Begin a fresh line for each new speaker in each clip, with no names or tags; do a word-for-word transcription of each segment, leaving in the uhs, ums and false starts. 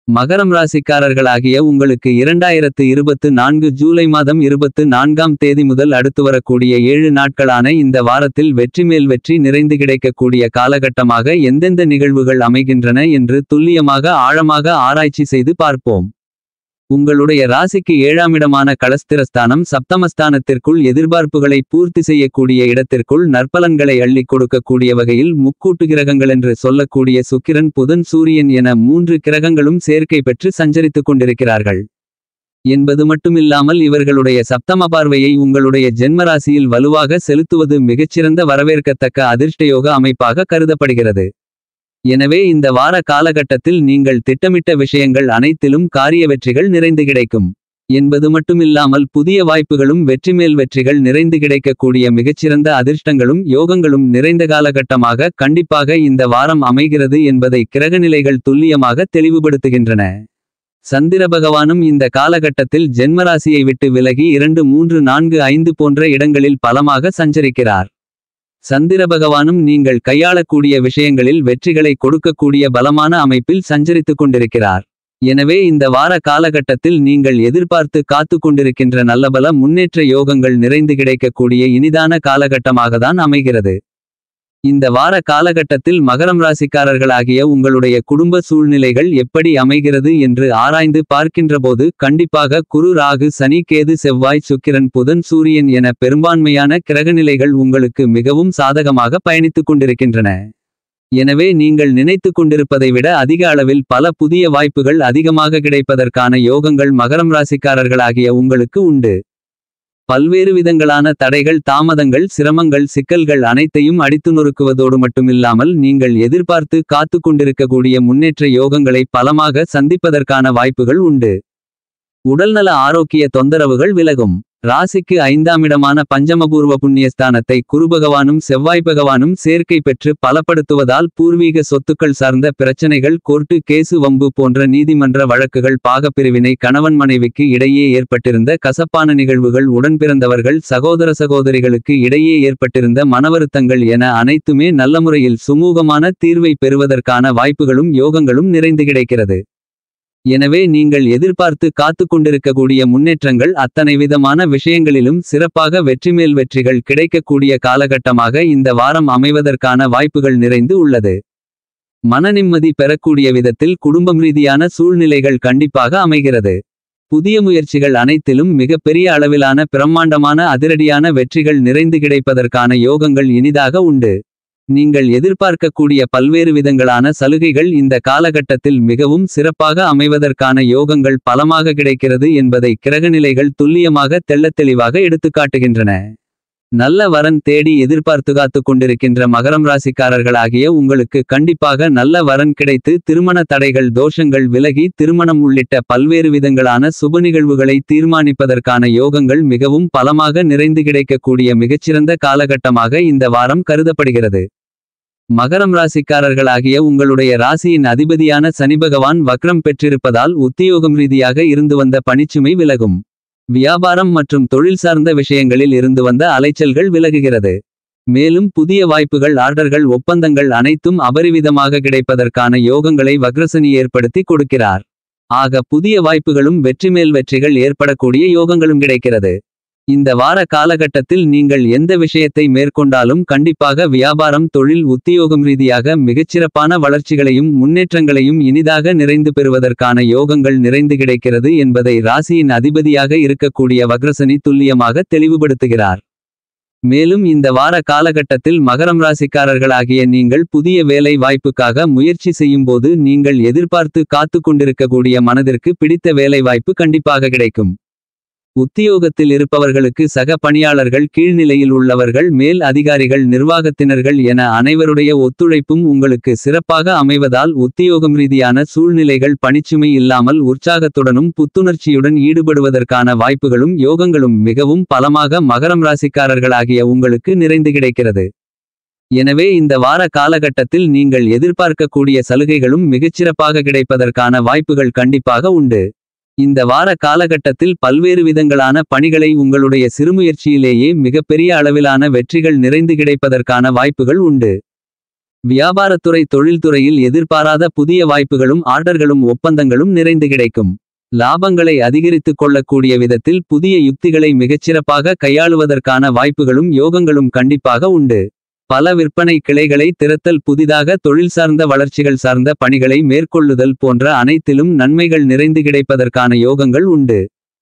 மகரம் ராசிக்காரர்களாகிய உங்களுக்கு இரண்டாயிரத்து இருபத்து நான்கு ஜூலை மாதம் இருபத்து நான்காம் தேதி முதல் அடுத்து வரக்கூடிய ஏழு நாட்களான இந்த வாரத்தில் வெற்றிமேல் வெற்றி நிறைந்து கிடைக்கக்கூடிய காலகட்டமாக எந்தெந்த நிகழ்வுகள் அமைகின்றன என்று துல்லியமாக ஆழமாக ஆராய்ச்சி செய்து பார்ப்போம். உங்களுடைய ராசிக்கு ஏழாமிடமான களஸ்திரஸ்தானம் சப்தமஸ்தானத்திற்குள் எதிர்பார்ப்புகளை பூர்த்தி செய்யக்கூடிய இடத்திற்குள் நற்பலன்களை அள்ளிக் கொடுக்கக்கூடிய வகையில் முக்கூட்டு கிரகங்களென்று சொல்லக்கூடிய சுக்கிரன் புதன் சூரியன் என மூன்று கிரகங்களும் சேர்க்கை பெற்று சஞ்சரித்துக் கொண்டிருக்கிறார்கள் என்பது மட்டுமில்லாமல் இவர்களுடைய சப்தம பார்வையை உங்களுடைய ஜென்மராசியில் வலுவாக செலுத்துவது மிகச்சிறந்த வரவேற்கத்தக்க அதிர்ஷ்டயோக அமைப்பாக கருதப்படுகிறது. எனவே இந்த வார காலகட்டத்தில் நீங்கள் திட்டமிட்ட விஷயங்கள் அனைத்திலும் காரிய வெற்றிகள் நிறைந்து கிடைக்கும் என்பது மட்டுமில்லாமல் புதிய வாய்ப்புகளும் வெற்றிமேல் வெற்றிகள் நிறைந்து கிடைக்கக்கூடிய மிகச்சிறந்த அதிர்ஷ்டங்களும் யோகங்களும் நிறைந்த காலகட்டமாக கண்டிப்பாக இந்த வாரம் அமைகிறது என்பதை கிரகநிலைகள் துல்லியமாக தெளிவுபடுத்துகின்றன. சந்திர பகவானும் இந்த காலகட்டத்தில் ஜென்மராசியை விட்டு விலகி இரண்டு மூன்று நான்கு ஐந்து போன்ற இடங்களில் பலமாக சஞ்சரிக்கிறார். சந்திர பகவானும் நீங்கள் கையாளக்கூடிய விஷயங்களில் வெற்றிகளை கொடுக்கக்கூடிய பலமான அமைப்பில் சஞ்சரித்துக் கொண்டிருக்கிறார். எனவே இந்த வார காலகட்டத்தில் நீங்கள் எதிர்பார்த்து காத்து கொண்டிருக்கின்ற நல்லபல முன்னேற்ற யோகங்கள் நிறைந்து கிடைக்கக்கூடிய இனிதான காலகட்டமாகத்தான் அமைகிறது. இந்த வார காலகட்டத்தில் மகரம் ராசிக்காரர்களாகிய உங்களுடைய குடும்ப சூழ்நிலைகள் எப்படி அமைகிறது என்று ஆராய்ந்து பார்க்கின்றபோது கண்டிப்பாக குரு ராகு சனி கேது செவ்வாய் சுக்கிரன் புதன் சூரியன் என பெரும்பான்மையான கிரகநிலைகள் உங்களுக்கு மிகவும் சாதகமாக பயணித்துக் கொண்டிருக்கின்றன. எனவே நீங்கள் நினைத்து கொண்டிருப்பதை விட அதிக அளவில் பல புதிய வாய்ப்புகள் அதிகமாக கிடைப்பதற்கான யோகங்கள் மகரம் ராசிக்காரர்களாகிய உங்களுக்கு உண்டு. பல்வேறு விதங்களான தடைகள் தாமதங்கள் சிரமங்கள் சிக்கல்கள் அனைத்தையும் அடித்து நொறுக்குவதோடு மட்டுமில்லாமல் நீங்கள் எதிர்பார்த்து காத்து கொண்டிருக்கக்கூடிய முன்னேற்ற யோகங்களை பலமாக சந்திப்பதற்கான வாய்ப்புகள் உண்டு. உடல்நல ஆரோக்கிய தொந்தரவுகள் விலகும். ராசிக்கு ஐந்தாமிடமான பஞ்சமபூர்வ புண்ணியஸ்தானத்தை குருபகவானும் செவ்வாய் பகவானும் சேர்க்கை பெற்று பலப்படுத்துவதால் பூர்வீக சொத்துக்கள் சார்ந்த பிரச்சனைகள் கோர்ட்டு கேசு வம்பு போன்ற நீதிமன்ற வழக்குகள் பாகப்பிரிவினை கணவன் மனைவிக்கு இடையே ஏற்பட்டிருந்த கசப்பான நிகழ்வுகள் உடன்பிறந்தவர்கள் சகோதர சகோதரிகளுக்கு இடையே ஏற்பட்டிருந்த மனவருத்தங்கள் என அனைத்துமே நல்ல முறையில் சுமூகமான தீர்வை பெறுவதற்கான வாய்ப்புகளும் யோகங்களும் நிறைந்து கிடைக்கிறது. எனவே நீங்கள் எதிர்பார்த்து காத்து கொண்டிருக்கக்கூடிய முன்னேற்றங்கள் அத்தனை விதமான விஷயங்களிலும் சிறப்பாக வெற்றிமேல் வெற்றிகள் கிடைக்கக்கூடிய காலகட்டமாக இந்த வாரம் அமைவதற்கான வாய்ப்புகள் நிறைந்து உள்ளது. மனநிம்மதி பெறக்கூடிய விதத்தில் குடும்பம் ரீதியான சூழ்நிலைகள் கண்டிப்பாக அமைகிறது. புதிய முயற்சிகள் அனைத்திலும் மிக பெரிய அளவிலான பிரம்மாண்டமான அதிரடியான வெற்றிகள் நிறைந்து கிடைப்பதற்கான யோகங்கள் இனிதாக உண்டு. நீங்கள் எதிர்பார்க்கக்கூடிய பல்வேறு விதங்களான சலுகைகள் இந்த காலகட்டத்தில் மிகவும் சிறப்பாக அமைவதற்கான யோகங்கள் பலமாக கிடைக்கிறது என்பதை கிரகநிலைகள் துல்லியமாக தெள்ளத்தெளிவாக எடுத்துக்காட்டுகின்றன. நல்ல வரன் தேடி எதிர்பார்த்து காத்து கொண்டிருக்கின்ற மகரம் ராசிக்காரர்களாகிய உங்களுக்கு கண்டிப்பாக நல்ல வரன் கிடைத்து திருமண தடைகள் தோஷங்கள் விலகி திருமணம் உள்ளிட்ட பல்வேறு விதங்களான சுப நிகழ்வுகளை தீர்மானிப்பதற்கான யோகங்கள் மிகவும் பலமாக நிறைந்து கிடைக்கக்கூடிய மிகச்சிறந்த காலகட்டமாக இந்த வாரம் கருதப்படுகிறது. மகரம் ராசிக்காரர்களாகிய உங்களுடைய ராசியின் அதிபதியான சனிபகவான் வக்ரம் பெற்றிருப்பதால் உத்தியோகம் ரீதியாக இருந்து வந்த பணிச்சுமை விலகும். வியாபாரம் மற்றும் தொழில் சார்ந்த விஷயங்களில் இருந்து வந்த அலைச்சல்கள் விலகுகிறது. மேலும் புதிய வாய்ப்புகள் ஆர்டர்கள் ஒப்பந்தங்கள் அனைத்தும் அபரிவிதமாக கிடைப்பதற்கான யோகங்களை வக்ரசனி ஏற்படுத்தி கொடுக்கிறார். ஆக புதிய வாய்ப்புகளும் வெற்றிமேல் வெற்றிகள் ஏற்படக்கூடிய யோகங்களும் கிடைக்கிறது. இந்த வார காலகட்டத்தில் நீங்கள் எந்த விஷயத்தை மேற்கொண்டாலும் கண்டிப்பாக வியாபாரம் தொழில் உத்தியோகம் ரீதியாக மிகச்சிறப்பான வளர்ச்சிகளையும் முன்னேற்றங்களையும் இனிதாக நிறைந்து பெறுவதற்கான யோகங்கள் நிறைந்து கிடைக்கிறது என்பதை ராசியின் அதிபதியாக இருக்கக்கூடிய வக்ரசனி துல்லியமாக தெளிவுபடுத்துகிறார். மேலும் இந்த வார காலகட்டத்தில் மகரம் ராசிக்காரர்களாகிய நீங்கள் புதிய வேலை வாய்ப்புக்காக முயற்சி செய்யும்போது நீங்கள் எதிர்பார்த்து காத்து கொண்டிருக்கக்கூடிய மனதிற்கு பிடித்த வேலை வாய்ப்பு கண்டிப்பாக கிடைக்கும். உத்தியோகத்தில் இருப்பவர்களுக்கு சக பணியாளர்கள் கீழ்நிலையில் உள்ளவர்கள் மேல் அதிகாரிகள் நிர்வாகத்தினர்கள் என அனைவருடைய ஒத்துழைப்பும் உங்களுக்கு சிறப்பாக அமைவதால் உத்தியோகம் ரீதியான சூழ்நிலைகள் பணிச்சுமை இல்லாமல் உற்சாகத்துடனும் புத்துணர்ச்சியுடன் ஈடுபடுவதற்கான வாய்ப்புகளும் யோகங்களும் மிகவும் பலமாக மகரம் ராசிக்காரர்களாகிய உங்களுக்கு நிறைந்து கிடைக்கிறது. எனவே இந்த வார காலகட்டத்தில் நீங்கள் எதிர்பார்க்கக்கூடிய சலுகைகளும் மிகச்சிறப்பாக கிடைப்பதற்கான வாய்ப்புகள் கண்டிப்பாக உண்டு. இந்த வார காலகட்டத்தில் பல்வேறு விதங்களான பணிகளை உங்களுடைய சிறுமுயற்சியிலேயே மிகப்பெரிய அளவிலான வெற்றிகள் நிறைந்து கிடைப்பதற்கான வாய்ப்புகள் உண்டு. வியாபாரத்துறை தொழில்துறையில் எதிர்பாராத புதிய வாய்ப்புகளும் ஆர்டர்களும் ஒப்பந்தங்களும் நிறைந்து கிடைக்கும். லாபங்களை அதிகரித்துக் கொள்ளக்கூடிய விதத்தில் புதிய யுக்திகளை மிகச்சிறப்பாக கையாளுவதற்கான வாய்ப்புகளும் யோகங்களும் கண்டிப்பாக உண்டு. பல விற்பனை கிளைகளை திறத்தல், புதிதாக தொழில் சார்ந்த வளர்ச்சிகள் சார்ந்த பணிகளை மேற்கொள்ளுதல் போன்ற அனைத்திலும் நன்மைகள் நிறைந்து கிடைப்பதற்கான யோகங்கள் உண்டு.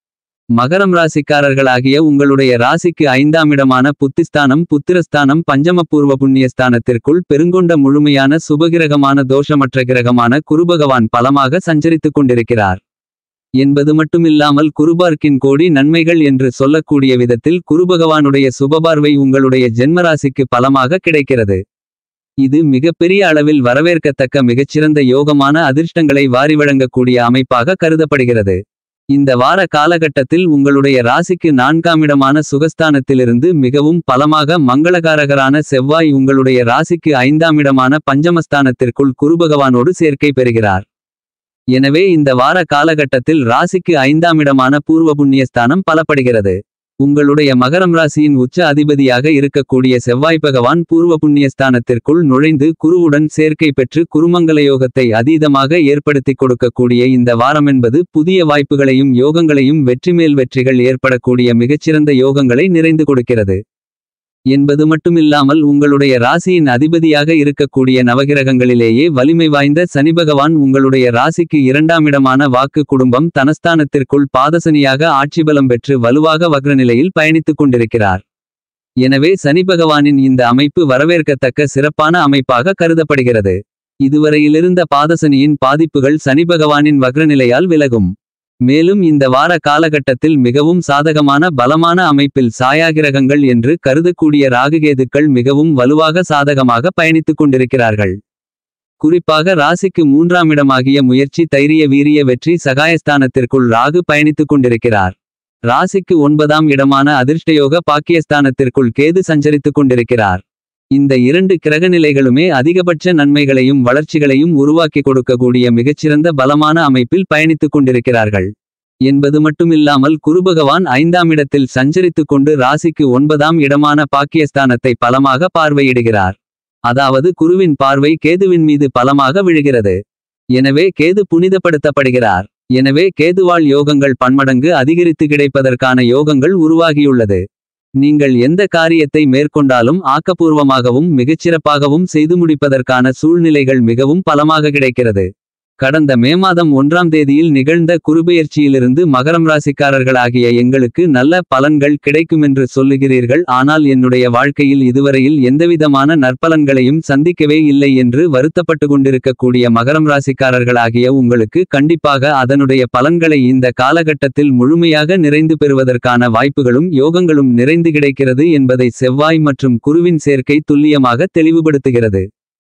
மகரம் ராசிக்காரர்களாகிய உங்களுடைய ராசிக்கு ஐந்தாம் இடமான புத்திஸ்தானம் புத்திரஸ்தானம் பஞ்சமபூர்வ புண்ணியஸ்தானத்திற்குள் பெருங்கொண்ட முழுமையான சுபகிரகமான தோஷமற்ற கிரகமான குருபகவான் பலமாக சஞ்சரித்துக் கொண்டிருக்கிறார் என்பது மட்டுமில்லாமல் குருபார்க்கின் கோடி நன்மைகள் என்று சொல்லக்கூடிய விதத்தில் குருபகவானுடைய சுபபார்வை உங்களுடைய ஜென்மராசிக்கு பலமாக கிடைக்கிறது. இது மிகப்பெரிய அளவில் வரவேற்கத்தக்க மிகச்சிறந்த யோகமான அதிர்ஷ்டங்களை வாரி வழங்கக்கூடிய அமைப்பாக கருதப்படுகிறது. இந்த வார காலகட்டத்தில் உங்களுடைய ராசிக்கு நான்காமிடமான சுகஸ்தானத்திலிருந்து மிகவும் பலமாக மங்களகாரகரான செவ்வாய் உங்களுடைய ராசிக்கு ஐந்தாமிடமான பஞ்சமஸ்தானத்திற்குள் குருபகவானோடு சேர்க்கை பெறுகிறார். எனவே இந்த வார காலகட்டத்தில் ராசிக்கு ஐந்தாமிடமான பூர்வ புண்ணியஸ்தானம் பலப்படுகிறது. உங்களுடைய மகரம் ராசியின் உச்ச அதிபதியாக இருக்கக்கூடிய செவ்வாய் பகவான் பூர்வ புண்ணியஸ்தானத்திற்குள் நுழைந்து குருவுடன் சேர்க்கை பெற்று குருமங்கலயோகத்தை அதீதமாக ஏற்படுத்திக் கொடுக்கக்கூடிய இந்த வாரமென்பது புதிய வாய்ப்புகளையும் யோகங்களையும் வெற்றிமேல் வெற்றிகள் ஏற்படக்கூடிய மிகச்சிறந்த யோகங்களை நிறைந்து கொடுக்கிறது என்பது மட்டுமில்லாமல் உங்களுடைய ராசியின் அதிபதியாக இருக்கக்கூடிய நவகிரகங்களிலேயே வலிமை வாய்ந்த சனிபகவான் உங்களுடைய ராசிக்கு இரண்டாமிடமான வாக்கு குடும்பம் தனஸ்தானத்திற்குள் பாதசனியாக ஆட்சிபலம் பெற்று வலுவாக வக்ரநிலையில் பயணித்துக் கொண்டிருக்கிறார். எனவே சனிபகவானின் இந்த அமைப்பு வரவேற்கத்தக்க சிறப்பான அமைப்பாக கருதப்படுகிறது. இதுவரையிலிருந்த பாதசனியின் பாதிப்புகள் சனிபகவானின் வக்ரநிலையால் விலகும். மேலும் இந்த வார காலகட்டத்தில் மிகவும் சாதகமான பலமான அமைப்பில் சாயாகிரகங்கள் என்று கருதக்கூடிய ராகுகேதுக்கள் மிகவும் வலுவாக சாதகமாக பயணித்துக் கொண்டிருக்கிறார்கள். குறிப்பாக ராசிக்கு மூன்றாமிடமாகிய முயற்சி தைரிய வீரிய வெற்றி சகாயஸ்தானத்திற்குள் ராகு பயணித்துக் கொண்டிருக்கிறார். ராசிக்கு ஒன்பதாம் இடமான அதிர்ஷ்டயோக பாக்கியஸ்தானத்திற்குள் கேது சஞ்சரித்துக் கொண்டிருக்கிறார். இந்த இரண்டு கிரகநிலைகளுமே அதிகபட்ச நன்மைகளையும் வளர்ச்சிகளையும் உருவாக்கி கொடுக்கக்கூடிய மிகச்சிறந்த பலமான அமைப்பில் பயணித்துக் கொண்டிருக்கிறார்கள் என்பது மட்டுமில்லாமல் குருபகவான் ஐந்தாம் இடத்தில் சஞ்சரித்துக் கொண்டு ராசிக்கு ஒன்பதாம் இடமான பாக்கியஸ்தானத்தை பலமாக பார்வையிடுகிறார். அதாவது குருவின் பார்வை கேதுவின் மீது பலமாக விழுகிறது. எனவே கேது புனிதப்படுத்தப்படுகிறார். எனவே கேதுவால் யோகங்கள் பன்மடங்கு அதிகரித்து கிடைப்பதற்கான யோகங்கள் உருவாகியுள்ளது. நீங்கள் எந்த காரியத்தை மேற்கொண்டாலும் ஆக்கப்பூர்வமாகவும் மிகச்சிறப்பாகவும் செய்து முடிப்பதற்கான சூழ்நிலைகள் மிகவும் பலமாக கிடைக்கிறது. கடந்த மே மாதம் ஒன்றாம் தேதியில் நிகழ்ந்த குருபெயர்ச்சியிலிருந்து மகரம் ராசிக்காரர்களாகிய எங்களுக்கு நல்ல பலன்கள் கிடைக்குமென்று சொல்லுகிறீர்கள். ஆனால் என்னுடைய வாழ்க்கையில் இதுவரையில் எந்தவிதமான நற்பலன்களையும் சந்திக்கவே இல்லை என்று வருத்தப்பட்டு கொண்டிருக்கக்கூடிய மகரம் ராசிக்காரர்களாகிய உங்களுக்கு கண்டிப்பாக அதனுடைய பலன்களை இந்த காலகட்டத்தில் முழுமையாக நிறைந்து பெறுவதற்கான வாய்ப்புகளும் யோகங்களும் நிறைந்து கிடைக்கிறது என்பதை செவ்வாய் மற்றும் குருவின் சேர்க்கை துல்லியமாக தெளிவுபடுத்துகிறது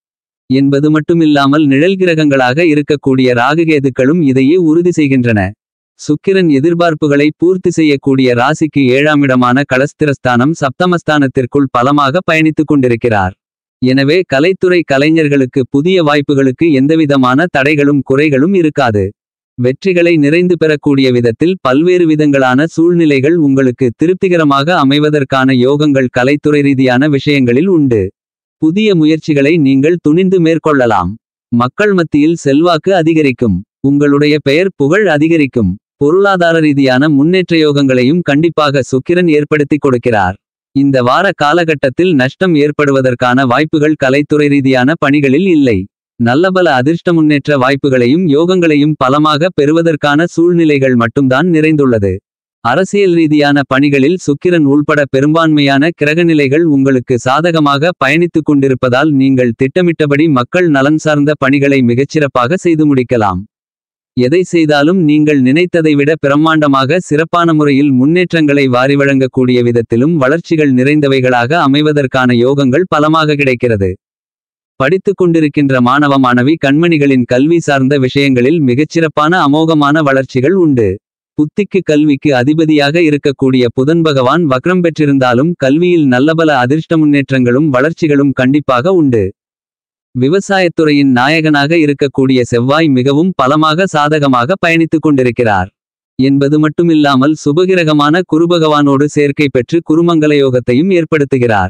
என்பது மட்டுமில்லாமல் நிழல் கிரகங்களாக இருக்கக்கூடிய ராகுகேதுக்களும் இதையே உறுதி செய்கின்றன. சுக்கிரன் எதிர்பார்ப்புகளை பூர்த்தி செய்யக்கூடிய ராசிக்கு ஏழாமிடமான கலஸ்திரஸ்தானம் சப்தமஸ்தானத்திற்குள் பலமாக பயணித்துக் கொண்டிருக்கிறார். எனவே கலைத்துறை கலைஞர்களுக்கு புதிய வாய்ப்புகளுக்கு எந்தவிதமான தடைகளும் குறைகளும் இருக்காது. வெற்றிகளை நிறைந்து பெறக்கூடிய விதத்தில் பல்வேறு விதங்களான சூழ்நிலைகள் உங்களுக்கு திருப்திகரமாக அமைவதற்கான யோகங்கள் கலைத்துறை ரீதியான விஷயங்களில் உண்டு. புதிய முயற்சிகளை நீங்கள் துணிந்து மேற்கொள்ளலாம். மக்கள் மத்தியில் செல்வாக்கு அதிகரிக்கும். உங்களுடைய பெயர் புகழ் அதிகரிக்கும். பொருளாதார ரீதியான முன்னேற்ற யோகங்களையும் கண்டிப்பாக சுக்கிரன் ஏற்படுத்தி கொடுக்கிறார். இந்த வார காலகட்டத்தில் நஷ்டம் ஏற்படுவதற்கான வாய்ப்புகள் கலைத்துறை ரீதியான பணிகளில் இல்லை. நல்லபல அதிர்ஷ்ட முன்னேற்ற வாய்ப்புகளையும் யோகங்களையும் பலமாக பெறுவதற்கான சூழ்நிலைகள் மட்டும்தான் நிறைந்துள்ளது. அரசியல் ரீதியான பணிகளில் சுக்கிரன் உள்பட பெரும்பான்மையான கிரகநிலைகள் உங்களுக்கு சாதகமாக பயணித்துக் கொண்டிருப்பதால் நீங்கள் திட்டமிட்டபடி மக்கள் நலன் சார்ந்த பணிகளை மிகச்சிறப்பாக செய்து முடிக்கலாம். எதை செய்தாலும் நீங்கள் நினைத்ததை விட பிரம்மாண்டமாக சிறப்பான முறையில் முன்னேற்றங்களை வாரி வழங்கக்கூடிய விதத்திலும் வளர்ச்சிகள் நிறைந்தவைகளாக அமைவதற்கான யோகங்கள் பலமாக கிடைக்கிறது. படித்துக் கொண்டிருக்கின்ற மாணவ மாணவி கண்மணிகளின் கல்வி சார்ந்த விஷயங்களில் மிகச்சிறப்பான அமோகமான வளர்ச்சிகள் உண்டு. புத்திக்கு கல்விக்கு அதிபதியாக இருக்கக்கூடிய புதன் பகவான் வக்ரம் பெற்றிருந்தாலும் கல்வியில் நல்லபல அதிர்ஷ்ட முன்னேற்றங்களும் வளர்ச்சிகளும் கண்டிப்பாக உண்டு. விவசாயத்துறையின் நாயகனாக இருக்கக்கூடிய செவ்வாய் மிகவும் பலமாக சாதகமாக பயணித்துக் கொண்டிருக்கிறார் என்பது மட்டுமில்லாமல் சுபகிரகமான குருபகவானோடு சேர்க்கை பெற்று குருமங்கலயோகத்தையும் ஏற்படுத்துகிறார்.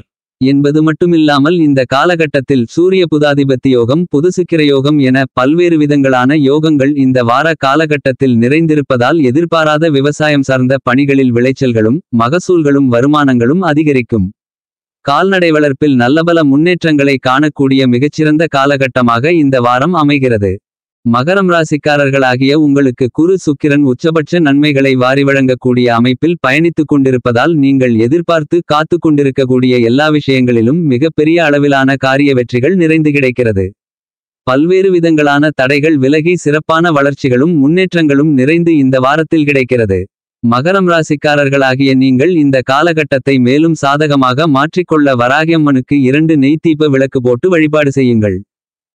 என்பது மட்டுமில்லாமல் இந்த காலகட்டத்தில் சூரிய புதாதிபத்தி யோகம் புதுசுக்கிர யோகம் என பல்வேறு விதங்களான யோகங்கள் இந்த வார காலகட்டத்தில் நிறைந்திருப்பதால் எதிர்பாராத விவசாயம் சார்ந்த பணிகளில் விளைச்சல்களும் மகசூல்களும் வருமானங்களும் அதிகரிக்கும். கால்நடை வளர்ப்பில் நல்லபல முன்னேற்றங்களை காணக்கூடிய மிகச்சிறந்த காலகட்டமாக இந்த வாரம் அமைகிறது. மகரம் ராசிக்காரர்களாகிய உங்களுக்கு குரு சுக்கிரன் உச்சபட்ச நன்மைகளை வாரி வழங்கக்கூடிய அமைப்பில் பயணித்துக் கொண்டிருப்பதால் நீங்கள் எதிர்பார்த்து காத்து கொண்டிருக்கக்கூடிய எல்லா விஷயங்களிலும் மிகப்பெரிய அளவிலான காரிய வெற்றிகள் நிறைந்து கிடைக்கிறது. பல்வேறு விதங்களான தடைகள் விலகி சிறப்பான வளர்ச்சிகளும் முன்னேற்றங்களும் நிறைந்து இந்த வாரத்தில் கிடைக்கிறது. மகரம் ராசிக்காரர்களாகிய நீங்கள் இந்த காலகட்டத்தை மேலும் சாதகமாக மாற்றிக்கொள்ள வராகியம்மனுக்கு இரண்டு நெய் தீப விளக்கு போட்டு வழிபாடு செய்யுங்கள்.